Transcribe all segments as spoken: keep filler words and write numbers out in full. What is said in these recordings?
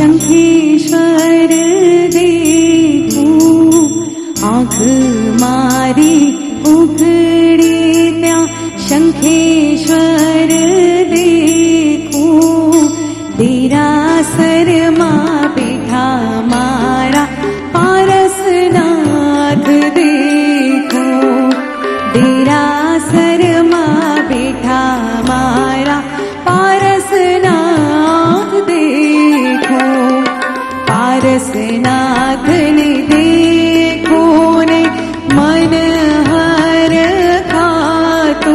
शंखेश्वर देखूं, आँख मारी उघड़ी त्या शंखेश्वर देखूं, देरासर मां बैठा मारा पारसनाथ देखूं, देरासर मां बैठा मारा पारसनाथ देखूं, पारसनाथ ने देखो ने मन हर खातो,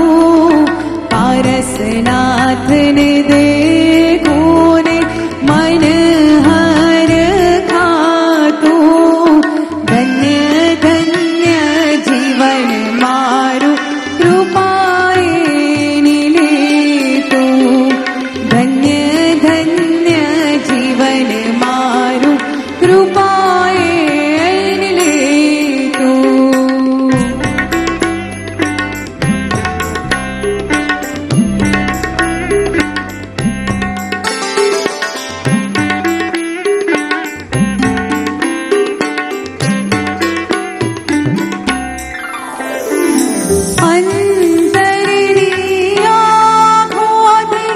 पारसनाथ ने देखो ने मन हर खातो, धन्य धन्य जीवन मारू कृपाए निले तो, धन्य धन्य जीवन मारू कृपाए निले तो। अंतरनी आँखों से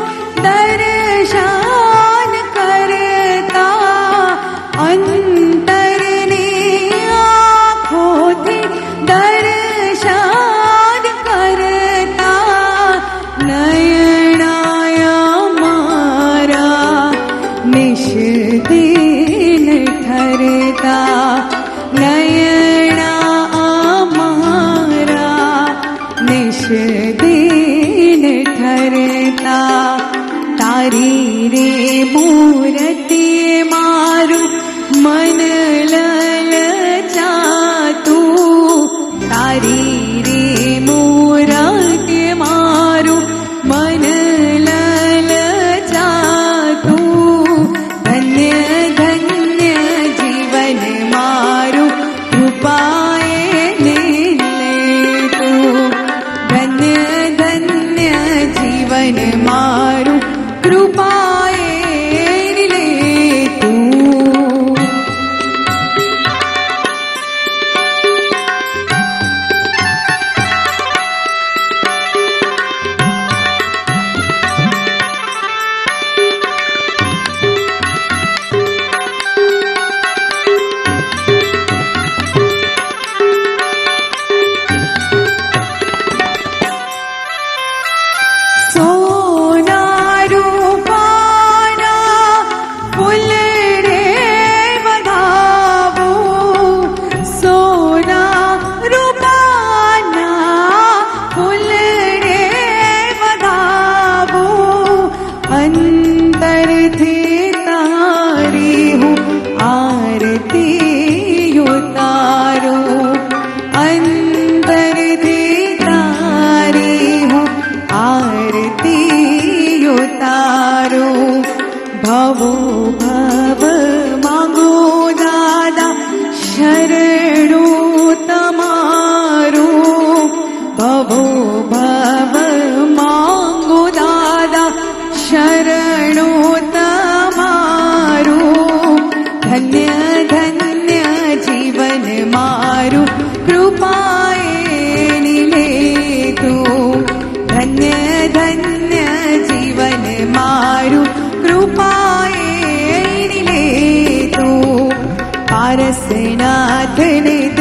दर्शन करता, अंतरनी आँखों से दर्शन करता, नयनाया मारा निश दिन ठरता, नयना मारा निश दिन ठरता, तारी रे मूर्ति मारू मन ललचातू, तारी रे मूर्ति मारू मन ललचातू, धन्य धन्य जीवन मारू कृपाए निले तू, धन्य धन्य जीवन मारू कृपाए निले तू। सोना रूपाना फूल रे बधावो, सोना रूपाना फूल रे बधावो, अंतर थे तारी हूँ आरती उतारो, अंतर थे तारी हूँ आरती उतारो, भवो भव मांगो दादा शरणो तमारो, भवो भव मांगो दादा शरणो तमारो, धन्य धन्य जीवन मारू कृपाए निले तू, धन्य धन्य जीवन मारू कृपाए निले तू, पारसनाथ ने